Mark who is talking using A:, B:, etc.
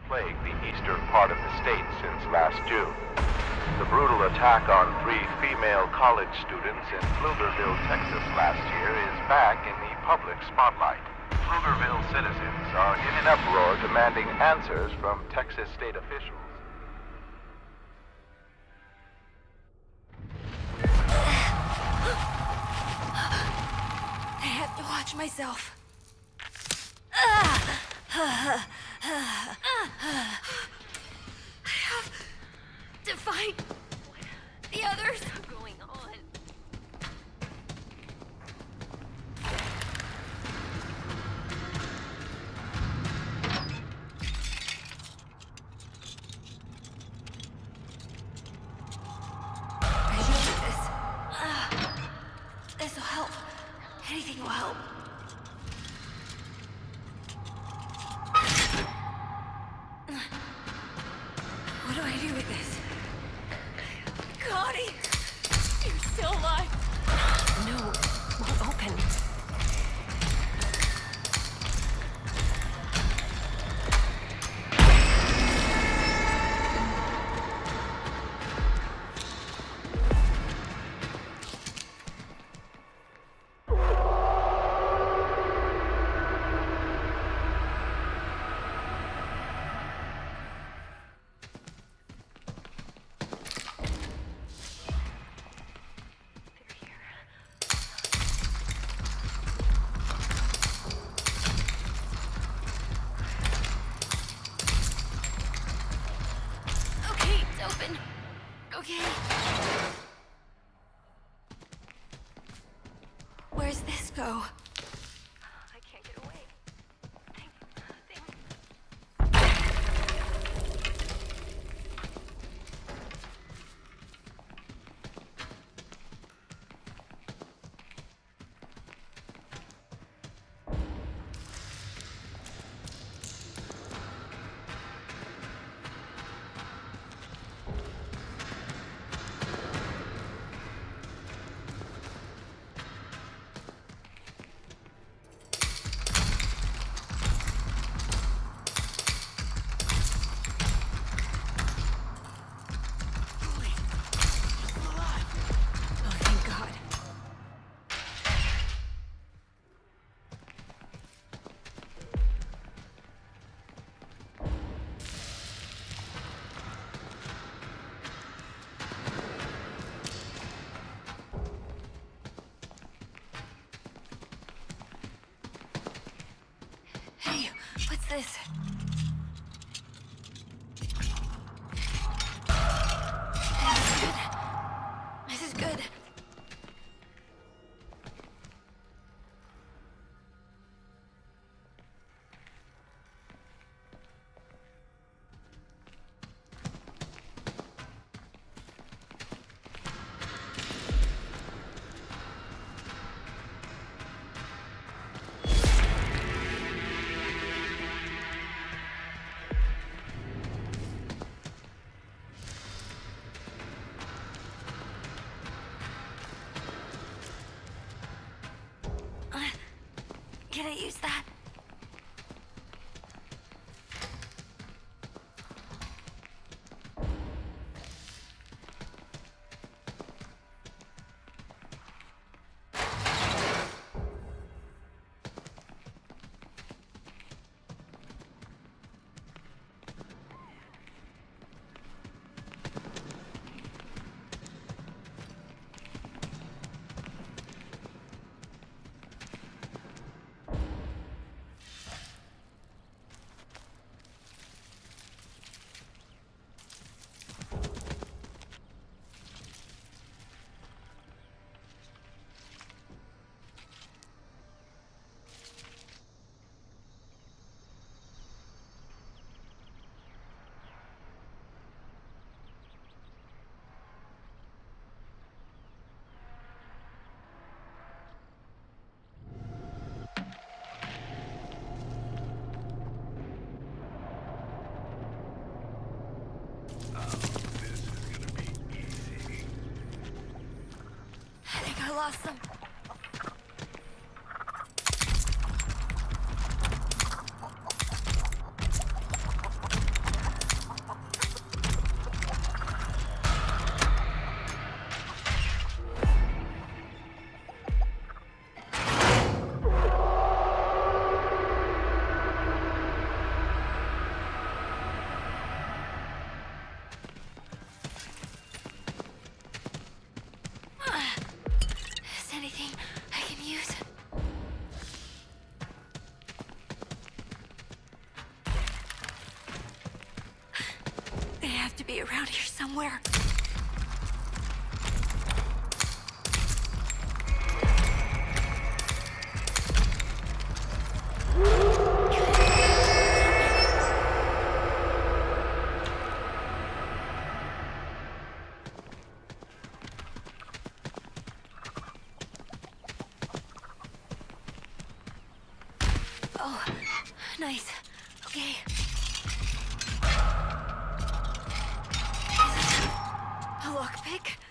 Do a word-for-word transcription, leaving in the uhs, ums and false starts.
A: plagued the eastern part of the state since last June. The brutal attack on three female college students in Pflugerville, Texas last year is back in the public spotlight. Pflugerville citizens are in an uproar demanding answers from Texas state officials.
B: I have to watch myself. I have to find the others. What's going on? I should do this. Uh, this will help. Anything will help. What do I do with this? Connie! You're still alive! No, won't open. Open. Okay. Where's this go? I can't get away. Thing. Thing. Hey, what's this? This is good. This is good. Can I use that? Lost them. have to be around here somewhere. Oh, nice. Okay. A lockpick?